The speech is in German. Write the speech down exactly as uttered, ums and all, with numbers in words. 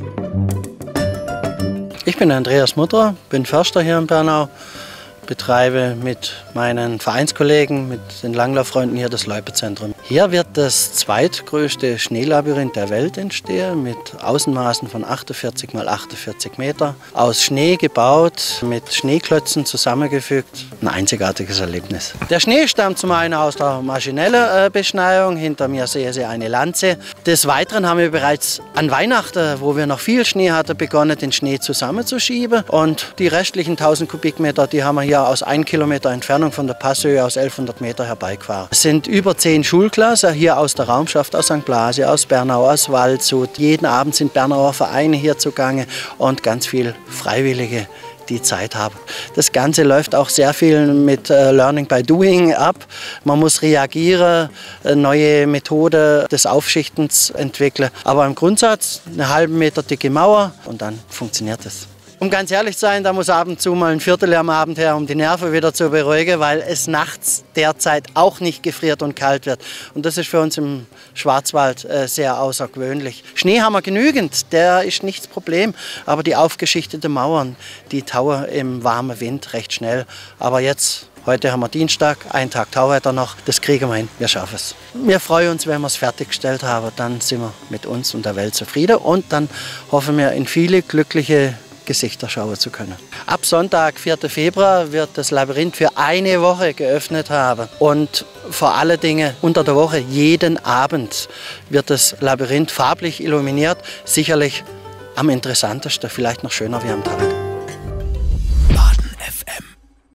Ich bin Andreas Mutter, bin Förster hier in Bernau, betreibe mit meinen Vereinskollegen, mit den Langlaufreunden hier das Loipezentrum. Hier wird das zweitgrößte Schneelabyrinth der Welt entstehen, mit Außenmaßen von achtundvierzig mal achtundvierzig Meter. Aus Schnee gebaut, mit Schneeklötzen zusammengefügt. Ein einzigartiges Erlebnis. Der Schnee stammt zum einen aus der maschinellen Beschneiung. Hinter mir sehe Sie eine Lanze. Des Weiteren haben wir bereits an Weihnachten, wo wir noch viel Schnee hatten, begonnen, den Schnee zusammenzuschieben. Und die restlichen tausend Kubikmeter, die haben wir hier aus ein Kilometer Entfernung von der Passhöhe aus elfhundert Meter herbeigefahren. Es sind über zehn Schulklassen hier aus der Raumschaft, aus Sankt Blasi, aus Bernau, aus Waldshut. Jeden Abend sind Bernauer Vereine hier zugange und ganz viel Freiwillige, die Zeit haben. Das Ganze läuft auch sehr viel mit äh, Learning by Doing ab. Man muss reagieren, äh, neue Methode des Aufschichtens entwickeln. Aber im Grundsatz eine halbe Meter dicke Mauer und dann funktioniert es. Um ganz ehrlich zu sein, da muss ab und zu mal ein Viertel am Abend her, um die Nerven wieder zu beruhigen, weil es nachts derzeit auch nicht gefriert und kalt wird. Und das ist für uns im Schwarzwald äh, sehr außergewöhnlich. Schnee haben wir genügend, der ist nicht das Problem. Aber die aufgeschichteten Mauern, die tauen im warmen Wind recht schnell. Aber jetzt, heute haben wir Dienstag, einen Tag Tauwetter noch, das kriegen wir hin, wir schaffen es. Wir freuen uns, wenn wir es fertiggestellt haben, dann sind wir mit uns und der Welt zufrieden und dann hoffen wir in viele glückliche Gesichter schauen zu können. Ab Sonntag, vierten Februar, wird das Labyrinth für eine Woche geöffnet haben. Und vor allen Dingen unter der Woche, jeden Abend, wird das Labyrinth farblich illuminiert. Sicherlich am interessantesten, vielleicht noch schöner wie am Tag.